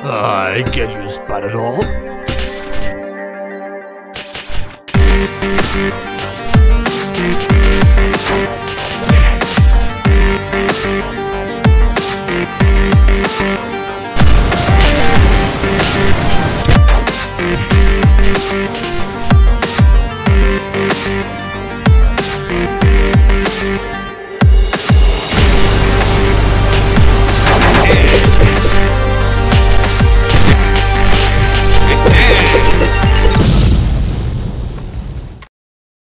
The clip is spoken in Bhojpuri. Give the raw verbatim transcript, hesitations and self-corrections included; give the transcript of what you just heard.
I get you, SpiderDoll. We'll be right back.